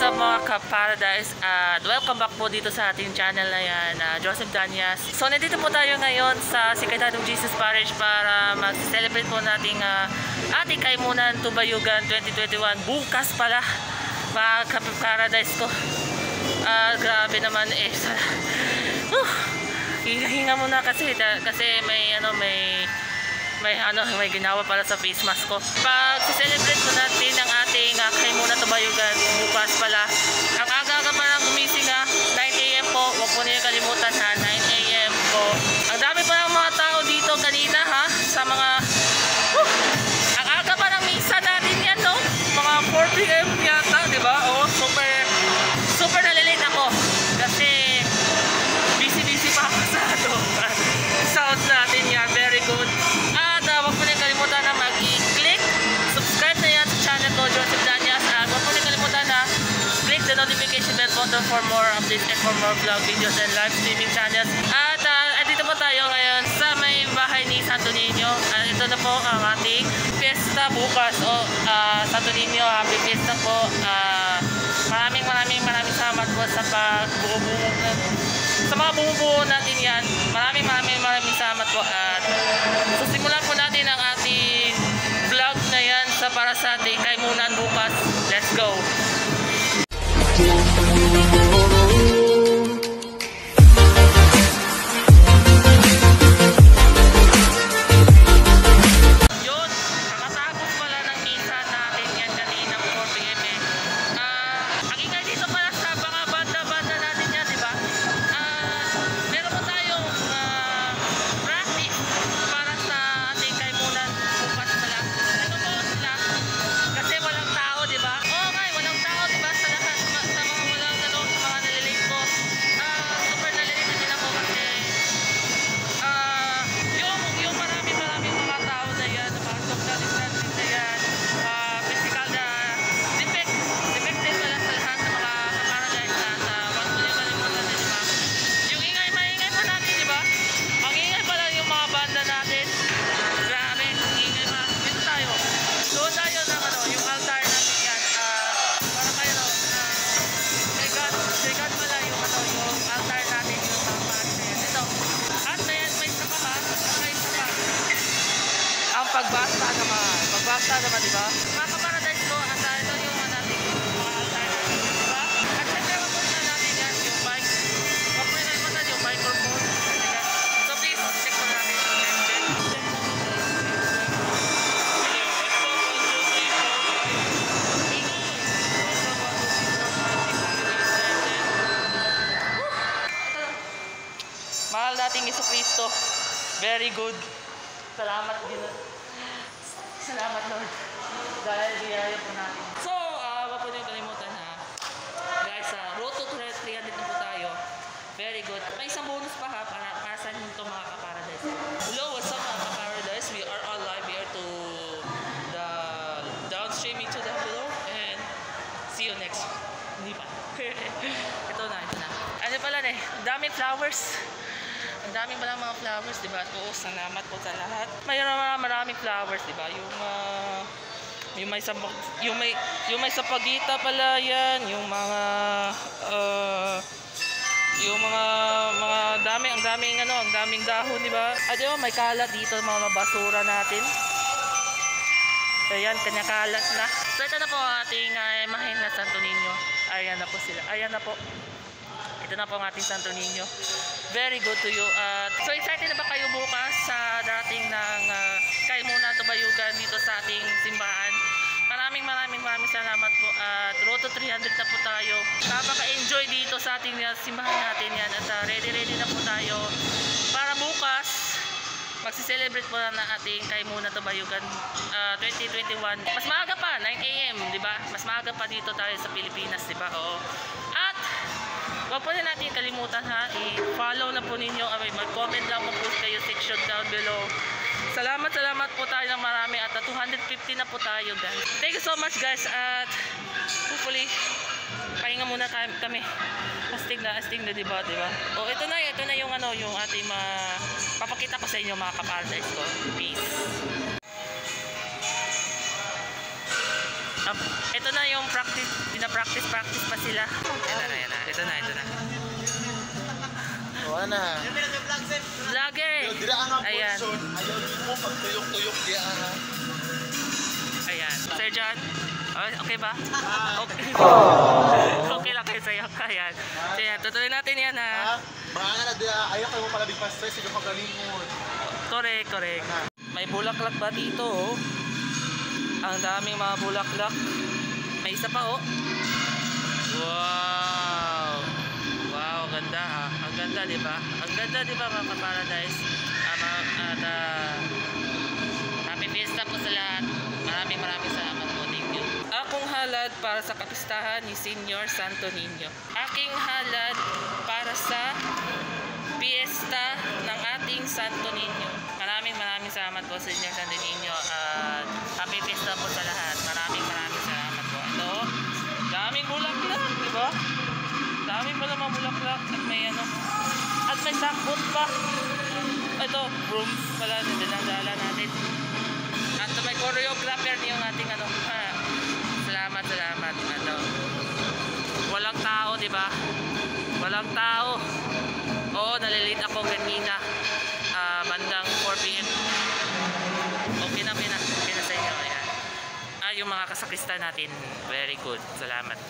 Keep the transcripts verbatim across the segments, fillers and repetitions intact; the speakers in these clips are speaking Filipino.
up mga ka-paradise at welcome back po dito sa ating channel na yan, uh, Joseph Danyas. So nandito po tayo ngayon sa Sikatadong Jesus Parish para mag-celebrate po nating uh, ating Kaimunan Tubayugan twenty twenty-one. Bukas pala mga ka-paradise ko. Uh, grabe naman eh. Uh, hinga muna kasi kasi may ano may may ano may ginawa para sa face mask ko. Pag celebrate po natin ang ating uh, Kaimunan Tubayugan bukas pala. Ang aga-aga pa lang gumising ha, nine A M po. Huwag po niyo kalimutan ha, nine A M po. Ang dami pa ng mga tao dito kanina ha, sa mga uh, ang aga pa ng misa natin yan no, mga four P M yata, di ba? Oh, super super nalilate ako kasi busy busy pa ako sa ano, sound natin yan, very good. At uh, huwag po niyo kalimutan na mag-i-click subscribe na yan sa channel ko, Joseph Danyas. At huwag po niyo kalimutan na click the notification bell button for more updates and for more vlog videos and live streaming channels. At uh, dito po tayo ngayon sa may bahay ni Santo Niño. Uh, ito na po ang ating fiesta bukas. O oh, uh, Santo Niño, happy fiesta po. Uh, maraming maraming maraming salamat po sa pagbuo-buo sa mga bumubuo natin yan. Maraming maraming maraming salamat po. At susimulan po natin ang ating vlog na yan sa para sa ating Kaimunan bukas. Let's go! Yun, kakatapos pala ng misa natin yan kanina four P M eh. Uh, ang ingay dito pala sa mga banda-banda natin yan, di ba? Uh, meron po tayong uh, practice para sa ating Kaimunan bukas pala. Ano po sila? Kasi walang tao, di ba? Oo nga, walang tao, di ba? Sa lahat, sa, sa mga walang ano, sa mga nalilate ko. Uh, super nalilate din ako kasi uh, yung, yung marami marami mga tao na yan, mga social distancing na yan, uh, physical na defect, defected pala sa lahat ng mga kaparadise na sa wag mo yung kalimutan din, di ba? Yung ingay, maingay pa natin, di ba? Ang ingay pa lang yung mga banda natin. Grabe, ang ingay pa. Dito tayo. Doon tayo ng ano, yung altar natin yan. Uh, para kayo, uh, kay God, kay God pala yung ano, yung altar natin, yung mga pari na yan. Ito. At may, may isa pa ha? May isa pa. Ang pagbasta naman. Pagbasta naman, di ba? Mga kaparadise ko, at uh, ito yung uh, natin, mga altar natin, di ba? At syempre, mapunta natin yan, yung bike. Mapunta natin yung microphone. So please, check mo natin. Mahal nating Jesucristo. Very good. Salamat din. Salamat Lord. Dahil biyaya po natin. So, uh, wag po niyo kalimutan ha. Guys, uh, road to three hundred na po tayo. Very good. May isang bonus pa ha para, para sa inyo ito mga ka-paradise. Hello, what's up mga ka-paradise? We are on live here to the down streaming to the below and see you next. Hindi pa. Ito na, ito na. Ano pala eh, daming flowers. Ang daming pala mga flowers, di ba? Oo, salamat po sa lahat. Mayroon mga maraming flowers, di ba? Yung uh, yung may sa yung may yung may sa pagita pala yan, yung mga uh, yung mga mga dami, ang daming ano, ang daming dahon, di ba? Ah, di ba may kalat dito mga basura natin. Ayan, kanya kalat na. So ito na po ang ating uh, imahen na Santo Niño. Ayan na po sila. Ayan na po. Ito na po ang ating Santo Niño. Very good to you. Uh, so excited na ba kayo bukas sa dating ng uh, Kaimunan Tubayugan dito sa ating simbahan? Maraming maraming maraming salamat po. At uh, road to three hundred na po tayo. Napaka-enjoy dito sa ating uh, simbahan natin yan. At uh, ready ready na po tayo para bukas magsi-celebrate po na ating Kaimunan Tubayugan uh, twenty twenty-one. Mas maaga pa, nine A M, di ba? Mas maaga pa dito tayo sa Pilipinas, di ba? Oo. At huwag po na natin kalimutan ha, i-follow na po ninyo, mag-comment lang po po kayo section down below. Salamat, salamat po tayo ng marami at two hundred fifty na po tayo guys. Thank you so much guys at hopefully pahinga muna kami. Astig na, astig na diba, diba? O ito na, ito na yung ano, yung ating mga papakita ko sa inyo mga kaparadise ko. Peace. Um, ito na yung practice, pina-practice, practice pa sila. Ito na, ito na, ito na, ito na. O, ano? Vlogger eh. Dira ang Ayan. portion. Ayaw mo pagtuyok-tuyok diya. Ayan. Sir John, oh, okay ba? Okay. Okay lang kayo sa'yo. Ayan. So yan, tutuloy natin yan ha. Ha? Mga na diya, ayaw kayo mo pala big pa stress, hindi ka galingon. Correct, correct. May bulaklak ba dito oh? Ang daming mga bulaklak. May isa pa oh. Wow. Wow, ganda ha. Ang ganda, di ba? Ang ganda, di ba mga ka-paradise? Um, at uh, happy fiesta po sa lahat. Maraming maraming salamat po. Thank you. Akong halad para sa kapistahan ni Senior Santo Niño. Aking halad para sa fiesta ng ating Santo Niño. Maraming maraming salamat po sa Senior Santo Niño. At uh, happy fiesta po sa lahat. Maraming maraming salamat po. Ito, daming bulaklak, di ba? Daming pala mga bulaklak. At may ano, at may sakbot pa. Ito, brooms pala, dinadala natin. At may choreographer yung ating ano. Ha, salamat, salamat. Ano, walang tao, di ba? Walang tao. Oo, nalilate ako kanina. Uh, bandang four p m Okay na, pina, pina sa inyo. Ayan. Ah, yung mga kasakista natin, very good. Salamat po.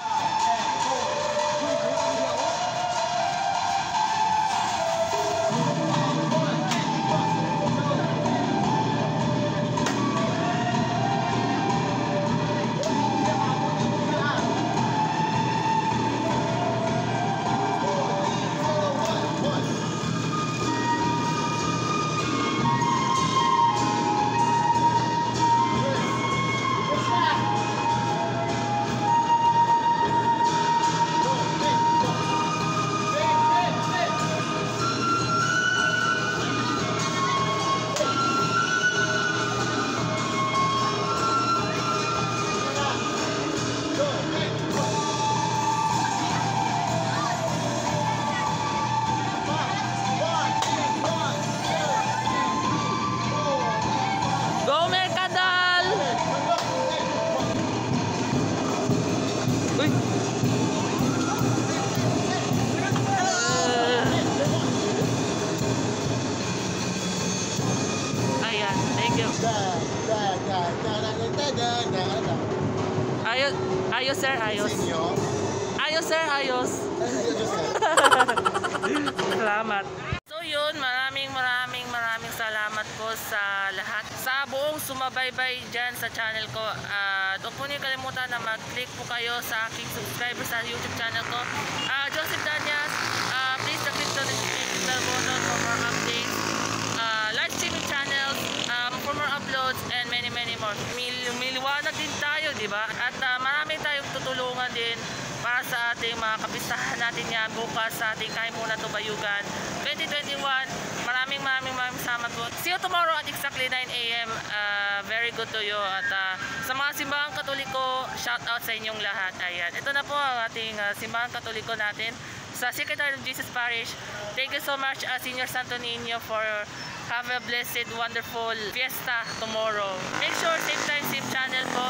Ayos, ayos sir, ayos. Ayos sir, ayos. Salamat. So yun, maraming maraming maraming salamat po sa lahat. Sa buong sumabay-bay dyan sa channel ko. At uh, huwag po niyo kalimutan na mag-click po kayo sa aking subscriber sa YouTube channel ko. Uh, Joseph Danyas, uh, please click the notification bell button for more updates. Uh, live streaming channels, um, for more uploads, and many many more. Mil miliwanag din tayo, di ba? At uh, marami tayong tutulungan din para sa ating mga kapistahan natin yan bukas sa ating Kain Muna Tubayugan twenty twenty-one. Maraming maraming maraming salamat po. See you tomorrow at exactly nine a m Uh, very good to you. At uh, sa mga simbahang katoliko, shout out sa inyong lahat. Ayan, ito na po ang ating uh, simbahang katoliko natin sa Secretary of Jesus Parish. Thank you so much, uh, Senior Santo Niño, for have a blessed, wonderful fiesta tomorrow. Make sure same time, same channel po.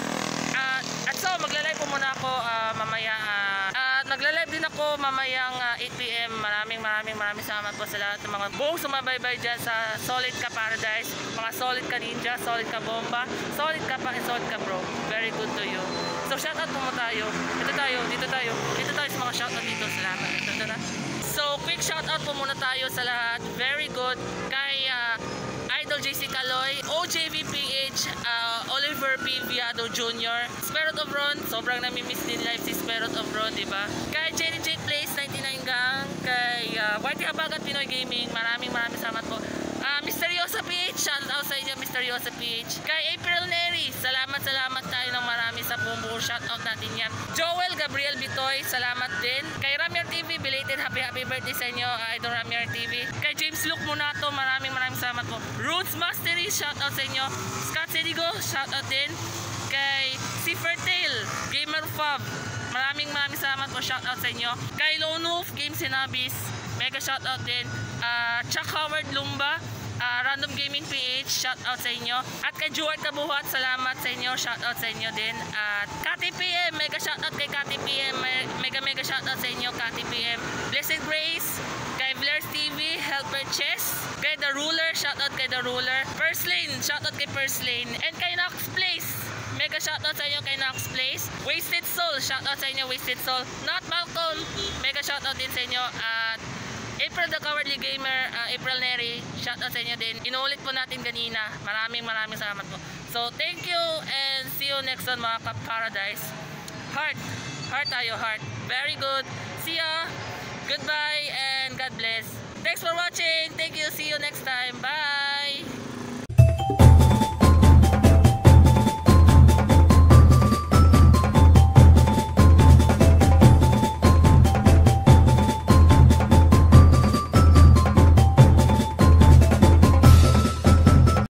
Uh, at so, magla-live po muna ako uh, mamaya. Uh, at magla-live din ako mamayang uh, eight p m Maraming maraming maraming salamat po sa lahat ng mga buong sumabaybay dyan sa Solid Ka Paradise. Mga solid ka ninja, solid ka bomba, solid ka pa, and solid ka bro. Very good to you. So shoutout po mo tayo. Ito tayo, dito tayo. Dito tayo sa mga shoutout dito. Salamat. Ito, ito na. So quick shoutout po muna tayo sa lahat. Very good. Kay uh, Idol J C Caloy, O J V P H, uh, Oliver P. Viado Junior, Spirit of Ron, sobrang nami-miss din live si Spirit of Ron, diba? Kay J D J Plays ninety-nine Gang, kay uh, Whitey Habagat Pinoy Gaming, maraming maraming salamat po. Uh, Misteriosa P H, shout out sa inyo Misteriosa P H. Kay April Neri, salamat salamat tayo ng marami sa buong buong shout out natin yan. Joel Gabriel Bitoy, salamat din. Kay Ramier T V, belated happy happy birthday sa inyo, uh, Idol Ramier T V. Kay James Luke Munato, maraming maraming salamat po. Roots Mastery, shout out sa inyo. Scott Sedigo, shout out din. Kay si Fertile, Gamer Fab, maraming maraming salamat po, shout out sa inyo. Kay Lone Wolf Game Sinabis, mega shout out din. Uh, Chuck Howard Lumba, ah, Random Gaming P H, shout out sa inyo. At kay Juart Kabuhat, salamat sa inyo, shout out sa inyo din. At Kati P M, mega shout out kay Kati P M, mega mega shout out sa inyo Kati P M. Blessed Grace, kay Blair's T V, Helper Chess, kay The Ruler, shout out kay The Ruler. First Lane, shout out kay First Lane. And kay Nox Place, mega shoutout sa inyo kay Nox Place. Wasted Soul, shoutout sa inyo Wasted Soul. Not Malcolm, mega shoutout din sa inyo. At April the Cowardly Gamer, uh, April Neri, shoutout sa inyo din. Inuulit po natin kanina. Maraming maraming salamat po. So thank you and see you next on mga ka-paradise. Heart, heart tayo, heart. Very good. See ya. Goodbye and God bless. Thanks for watching. Thank you. See you next time. Bye.